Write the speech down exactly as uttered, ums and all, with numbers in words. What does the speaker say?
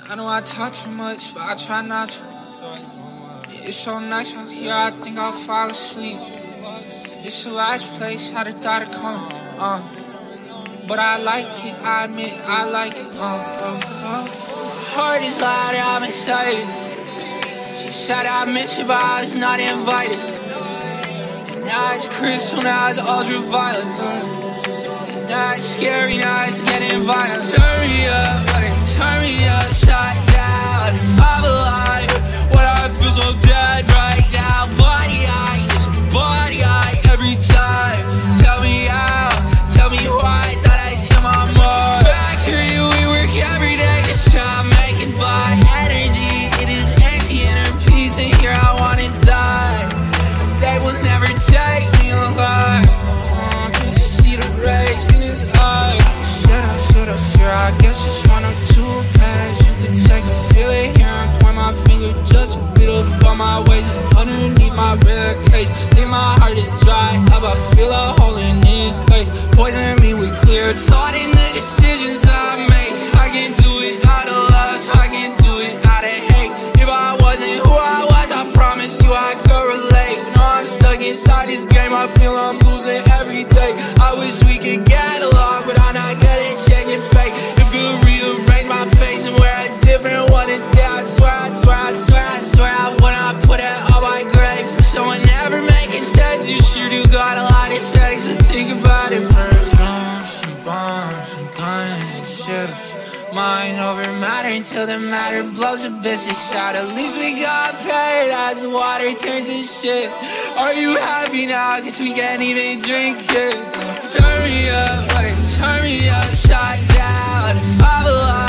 I know I talk too much, but I try not to. Yeah, it's so nice out here, I think I'll fall asleep. It's the last place I'd have thought of coming, uh. But I like it, I admit I like it, uh, uh, uh. My heart is loud, I'm excited. She said I miss you, but I was not invited. And now it's crystal, now it's ultraviolet, uh. Now it's scary, now it's getting violent. Turn me up, turn me upside down. If I'm alive, what I feel so dead right now. Body eye, it's body eye every time. Tell me how, tell me why. Thought I was in my mind. Factory, we work every day just trying to make it by. Energy, it is empty inner peace, and here I wanna die. They will never take me alive. Oh, can you see the rage in his eyes? Said I feel the fear, I guess it's one or two paths. You could take and feel it here and point my finger just a bit up on my waist and underneath my ribcage. Think my heart is dry up, I feel a hole in this place. Poison me with clear thought in the decisions I make. I can't do it out of lust, I can't do it out of hate. If I wasn't who I was, I promise you I could relate. No, I'm stuck inside this game, I feel I'm losing every day. I wish we could get along, but I'm not good at changing fate. If could rearrange my face and wear a different one today, I swear, I swear, I swear, I swear I wouldn't put it on my grave. So whenever making sense, you sure do got a lot of sex. So think about it first. Drums and bombs and guns and ships. Mind over matter until the matter blows a business shot. At least we got paid as the water turns to shit. Are you happy now? Cause we can't even drink it. Turn me up, wait, turn me upside down. If I'm alive,